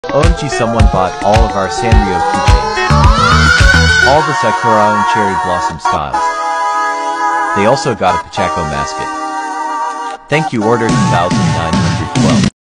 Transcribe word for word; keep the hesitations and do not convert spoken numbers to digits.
O M G, someone bought all of our Sanrio keychains. All the Sakura and Cherry Blossom styles. They also got a Pachaco mascot. Thank you, order two thousand nine hundred twelve.